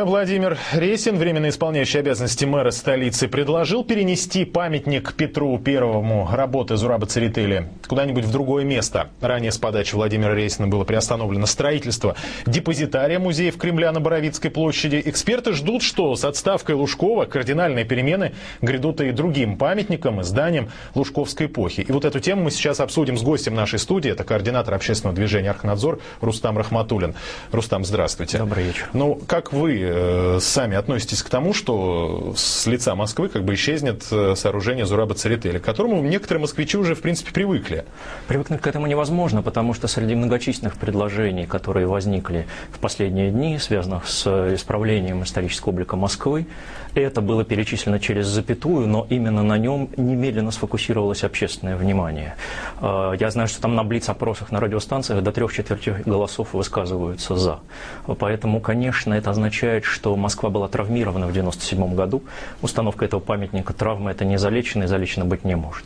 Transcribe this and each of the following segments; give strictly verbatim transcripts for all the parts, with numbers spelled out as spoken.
Владимир Рейсин, временно исполняющий обязанности мэра столицы, предложил перенести памятник Петру Первому работы Зураба Церетели куда-нибудь в другое место. Ранее с подачи Владимира Рейсина было приостановлено строительство депозитария музеев Кремля на Боровицкой площади. Эксперты ждут, что с отставкой Лужкова кардинальные перемены грядут и другим памятникам и зданиям лужковской эпохи. И вот эту тему мы сейчас обсудим с гостем нашей студии. Это координатор общественного движения «Архнадзор» Рустам Рахматуллин. Рустам, здравствуйте. Добрый вечер. Ну, как вы сами относитесь к тому, что с лица Москвы как бы исчезнет сооружение Зураба Церетели, к которому некоторые москвичи уже, в принципе, привыкли? Привыкнуть к этому невозможно, потому что среди многочисленных предложений, которые возникли в последние дни, связанных с исправлением исторического облика Москвы, это было перечислено через запятую, но именно на нем немедленно сфокусировалось общественное внимание. Я знаю, что там на блиц-опросах на радиостанциях до трех четвертей голосов высказываются «за». Поэтому, конечно, это означает, что Москва была травмирована в девяносто седьмом году. Установка этого памятника травмы это не залечено и залечено быть не может.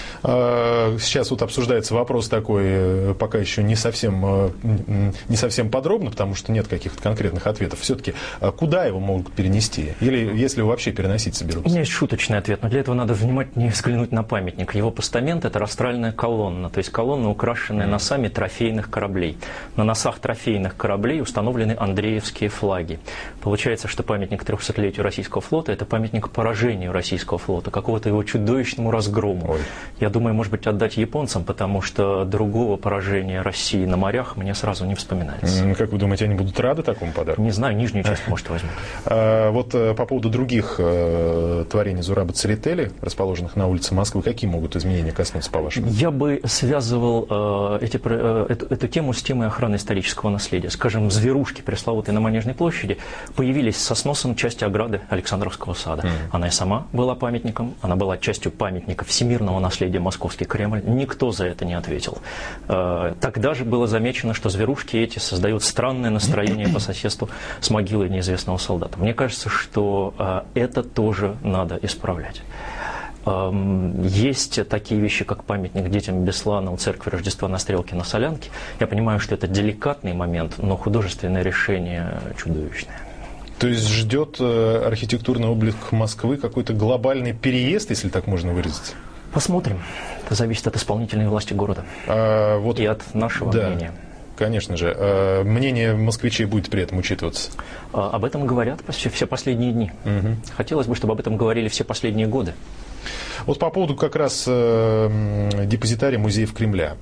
Сейчас вот обсуждается вопрос такой, пока еще не совсем, не совсем подробно, потому что нет каких-то конкретных ответов. Все-таки куда его могут перенести? Или если его вообще переносить соберутся? У меня есть шуточный ответ, но для этого надо внимательнее взглянуть на памятник. Его постамент – это растральная колонна, то есть колонна, украшенная носами трофейных кораблей. На носах трофейных кораблей установлены андреевские флаги. Получается, что памятник трехсотлетию российского флота – это памятник поражению российского флота, какого-то его чудовищному разгрому. Ой. Я думаю, может быть, отдать японцам, потому что другого поражения России на морях мне сразу не вспоминается. Как вы думаете, они будут рады такому подарку? Не знаю, нижнюю часть, может, возьмут. Вот по поводу других творений Зураба Церетели, расположенных на улице Москвы, какие могут изменения коснуться, по-вашему? Я бы связывал эти, эту, эту тему с темой охраны исторического наследия. Скажем, зверушки, пресловутые на Манежной площади, появились со сносом части ограды Александровского сада. Mm. Она и сама была памятником, она была частью памятника всемирного наследия Московский Кремль. Никто за это не ответил. Тогда же было замечено, что зверушки эти создают странное настроение по соседству с могилой неизвестного солдата. Мне кажется, что это тоже надо исправлять. Есть такие вещи, как памятник детям Беслана у церкви Рождества на Стрелке на Солянке. Я понимаю, что это деликатный момент, но художественное решение чудовищное. То есть ждет архитектурный облик Москвы какой-то глобальный переезд, если так можно выразиться? Посмотрим. Это зависит от исполнительной власти города а, вот, и от нашего да, мнения. Конечно же. А, мнение москвичей будет при этом учитываться? А, об этом говорят все, все последние дни. Угу. Хотелось бы, чтобы об этом говорили все последние годы. Вот по поводу как раз э, депозитария музеев Кремля.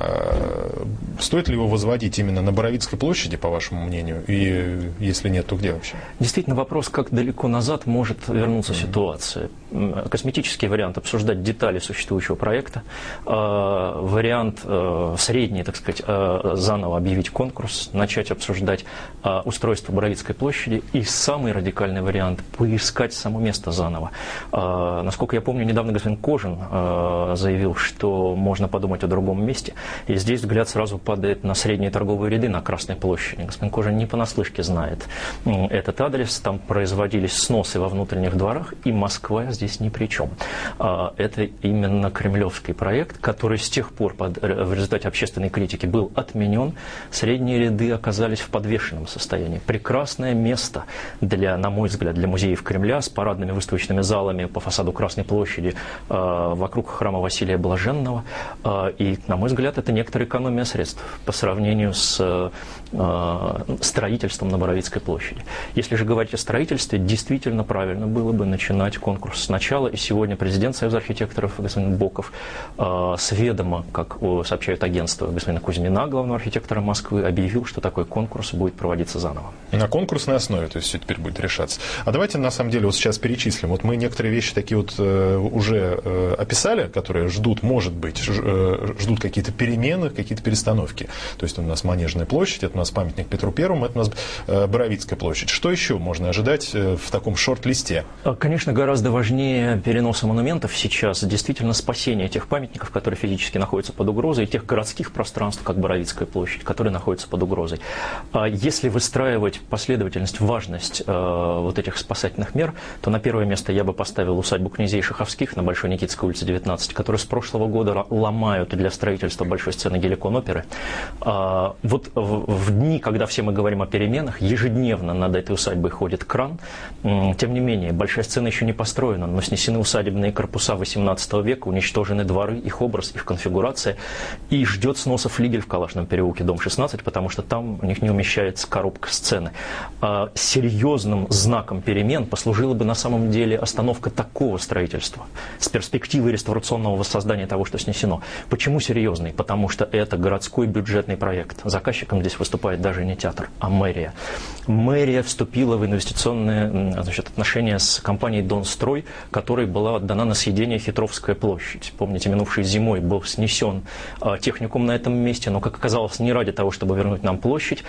Стоит ли его возводить именно на Боровицкой площади, по вашему мнению? И если нет, то где вообще? Действительно, вопрос, как далеко назад может вернуться mm-hmm. ситуация. Косметический вариант – обсуждать детали существующего проекта. Вариант средний, так сказать, заново объявить конкурс, начать обсуждать устройство Боровицкой площади. И самый радикальный вариант – поискать само место заново. Насколько я помню, недавно господин Кожин заявил, что можно подумать о другом месте. И здесь взгляд сразу падает на средние торговые ряды на Красной площади. Господин Кожин не понаслышке знает этот адрес. Там производились сносы во внутренних дворах, и Москва здесь ни при чем. Это именно кремлевский проект, который с тех пор в результате общественной критики был отменен. Средние ряды оказались в подвешенном состоянии. Прекрасное место, для, на мой взгляд, для музеев Кремля с парадными выставочными залами по фасаду Красной площади вокруг храма Василия Блаженного. И, на мой взгляд, это некоторая экономия средств по сравнению с э, строительством на Боровицкой площади. Если же говорить о строительстве, действительно правильно было бы начинать конкурс сначала. И сегодня президент Союза архитекторов господин Боков э, с ведома, как сообщают агентства господина Кузьмина, главного архитектора Москвы, объявил, что такой конкурс будет проводиться заново. На конкурсной основе, то есть все теперь будет решаться. А давайте на самом деле вот сейчас перечислим. Вот мы некоторые вещи такие вот э, уже э, описали, которые ждут, может быть, ж, э, ждут какие-то перемены, какие-то перестановки. То есть у нас Манежная площадь, это у нас памятник Петру Первому, это у нас э, Боровицкая площадь. Что еще можно ожидать э, в таком шорт-листе? Конечно, гораздо важнее важнее переноса монументов сейчас действительно спасение тех памятников, которые физически находятся под угрозой, и тех городских пространств, как Боровицкая площадь, которые находятся под угрозой. Если выстраивать последовательность, важность вот этих спасательных мер, то на первое место я бы поставил усадьбу князей Шаховских на Большой Никитской улице девятнадцать, которые с прошлого года ломают для строительства большой сцены Геликон-оперы. Вот в дни, когда все мы говорим о переменах, ежедневно над этой усадьбой ходит кран. Тем не менее, большая сцена еще не построена, но снесены усадебные корпуса восемнадцатого века, уничтожены дворы, их образ, их конфигурация, и ждет сноса флигель в Калашном переулке, дом шестнадцать, потому что там у них не умещается коробка сцены. А серьезным знаком перемен послужила бы на самом деле остановка такого строительства с перспективой реставрационного воссоздания того, что снесено. Почему серьезный? Потому что это городской бюджетный проект. Заказчиком здесь выступает даже не театр, а мэрия. Мэрия вступила в инвестиционные, значит, отношения с компанией «Донстрой», которой была отдана на съедение Хитровская площадь. Помните, минувшей зимой был снесен а, техникум на этом месте, но, как оказалось, не ради того, чтобы вернуть нам площадь,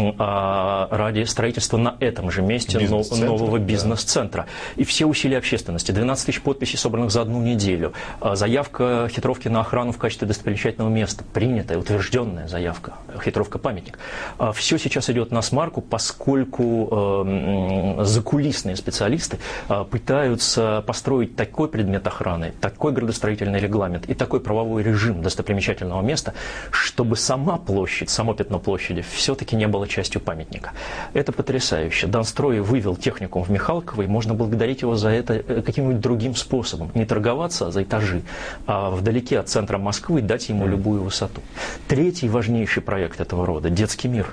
а ради строительства на этом же месте бизнес нового бизнес-центра. Да. И все усилия общественности, двенадцать тысяч подписей, собранных за одну неделю, а, заявка Хитровки на охрану в качестве достопримечательного места, принятая, утвержденная заявка, Хитровка-памятник. А, все сейчас идет на смарку, поскольку э, закулисные специалисты пытаются построить такой предмет охраны, такой градостроительный регламент и такой правовой режим достопримечательного места, чтобы сама площадь, само пятно площади все-таки не было частью памятника. Это потрясающе. Донстрой вывел техникум в Михалково, и можно благодарить его за это каким-нибудь другим способом. Не торговаться за этажи, а вдалеке от центра Москвы дать ему любую высоту. Третий важнейший проект этого рода – детский мир.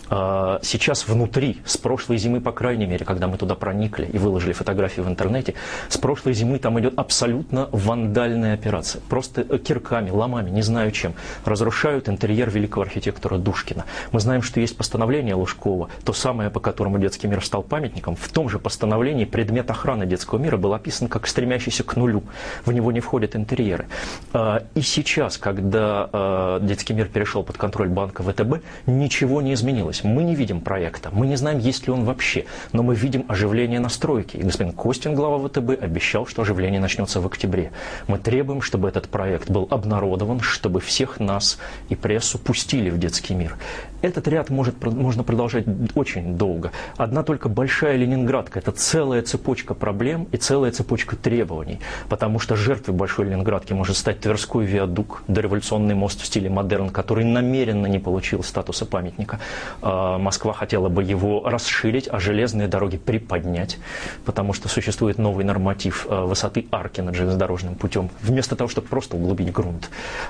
Сейчас внутри, с прошлой зимы, по крайней мере, когда мы туда проникли и выложили фотографии в интернете, с прошлой зимы там идет абсолютно вандальная операция. Просто кирками, ломами, не знаю чем, разрушают интерьер великого архитектора Душкина. Мы знаем, что есть постановление Лужкова, то самое, по которому детский мир стал памятником. В том же постановлении предмет охраны детского мира был описан как стремящийся к нулю. В него не входят интерьеры. И сейчас, когда детский мир перешел под контроль банка ВТБ, ничего не изменилось. Мы не видим проекта, мы не знаем, есть ли он вообще, но мы видим оживление на стройке. И господин Костин, глава ВТБ, обещал, что оживление начнется в октябре. Мы требуем, чтобы этот проект был обнародован, чтобы всех нас и прессу пустили в детский мир. Этот ряд может, можно продолжать очень долго. Одна только большая Ленинградка – это целая цепочка проблем и целая цепочка требований, потому что жертвой большой Ленинградки может стать Тверской виадук, дореволюционный мост в стиле модерн, который намеренно не получил статуса памятника. Москва хотела бы его расширить, а железные дороги приподнять, потому что существует новый норматив высоты арки над железнодорожным путем, вместо того, чтобы просто углубить грунт.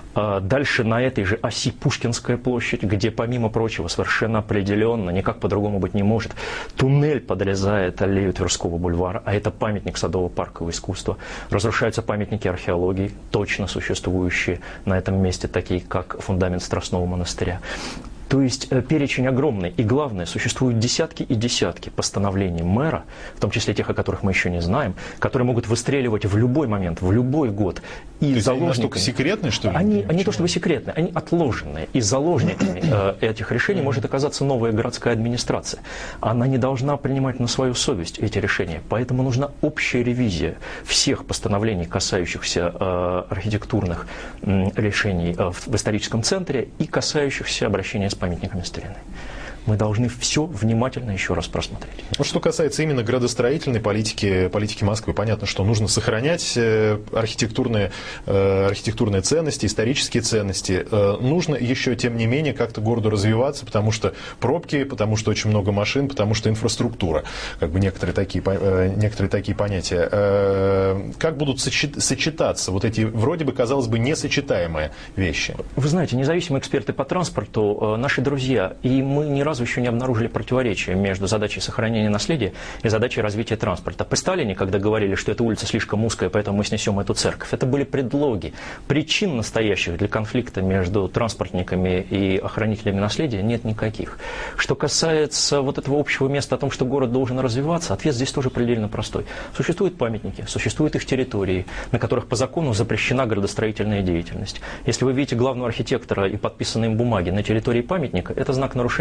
Дальше на этой же оси Пушкинская площадь, где, помимо прочего, совершенно определенно, никак по-другому быть не может, туннель подрезает аллею Тверского бульвара, а это памятник садово-паркового искусства. Разрушаются памятники археологии, точно существующие на этом месте, такие как фундамент Страстного монастыря. То есть перечень огромный. И главное, существуют десятки и десятки постановлений мэра, в том числе тех, о которых мы еще не знаем, которые могут выстреливать в любой момент, в любой год. И то есть они настолько секретные, что ли? Они не то чтобы секретные, они отложенные. И заложниками э, этих решений может оказаться новая городская администрация. Она не должна принимать на свою совесть эти решения. Поэтому нужна общая ревизия всех постановлений, касающихся э, архитектурных э, решений э, в, в историческом центре и касающихся обращения с памятниками старины. Мы должны все внимательно еще раз просмотреть. Вот что касается именно градостроительной политики, политики Москвы, понятно, что нужно сохранять архитектурные, архитектурные ценности, исторические ценности. Нужно еще, тем не менее, как-то городу развиваться, потому что пробки, потому что очень много машин, потому что инфраструктура, как бы некоторые такие, некоторые такие понятия. Как будут сочетаться вот эти, вроде бы, казалось бы, несочетаемые вещи? Вы знаете, независимые эксперты по транспорту, наши друзья, и мы не раз еще не обнаружили противоречия между задачей сохранения наследия и задачей развития транспорта. При Сталине, когда говорили, что эта улица слишком узкая, поэтому мы снесем эту церковь, это были предлоги. Причин настоящих для конфликта между транспортниками и охранителями наследия нет никаких. Что касается вот этого общего места о том, что город должен развиваться, ответ здесь тоже предельно простой. Существуют памятники, существуют их территории, на которых по закону запрещена градостроительная деятельность. Если вы видите главного архитектора и подписанные им бумаги на территории памятника, это знак нарушения закона.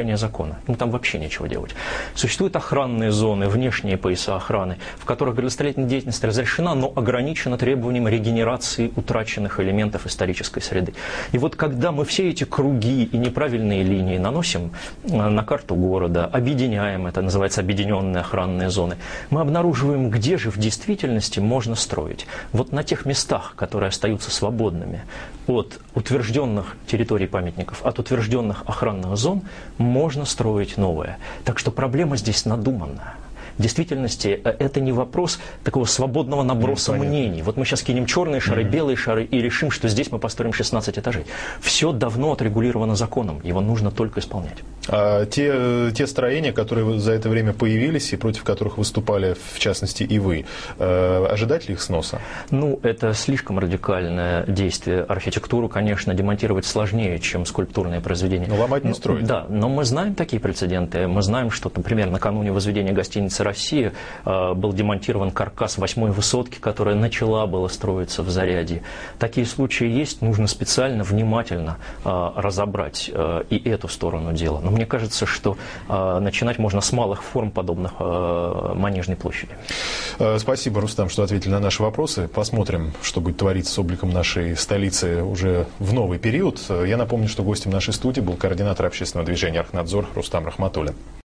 закона. Ну, там вообще нечего делать. Существуют охранные зоны, внешние пояса охраны, в которых градостроительная деятельность разрешена, но ограничена требованием регенерации утраченных элементов исторической среды. И вот когда мы все эти круги и неправильные линии наносим на карту города, объединяем, это называется объединенные охранные зоны, мы обнаруживаем, где же в действительности можно строить. Вот на тех местах, которые остаются свободными от утвержденных территорий памятников, от утвержденных охранных зон, можно строить новое. Так что проблема здесь надуманная. В действительности это не вопрос такого свободного наброса Понятно. мнений. Вот мы сейчас кинем черные шары, mm-hmm. белые шары и решим, что здесь мы построим шестнадцать этажей. Все давно отрегулировано законом, его нужно только исполнять. А те, те строения, которые за это время появились и против которых выступали, в частности, и вы, э, ожидать ли их сноса? Ну, это слишком радикальное действие. Архитектуру, конечно, демонтировать сложнее, чем скульптурные произведения. Но ломать не строить. Да, но мы знаем такие прецеденты. Мы знаем, что, например, накануне возведения гостиницы «Россия» э, был демонтирован каркас восьмой высотки, которая начала было строиться в Зарядье. Такие случаи есть, нужно специально, внимательно э, разобрать э, и эту сторону дела. Но мне кажется, что э, начинать можно с малых форм подобных э, Манежной площади. Спасибо, Рустам, что ответили на наши вопросы. Посмотрим, что будет твориться с обликом нашей столицы уже в новый период. Я напомню, что гостем нашей студии был координатор общественного движения «Архнадзор» Рустам Рахматуллин.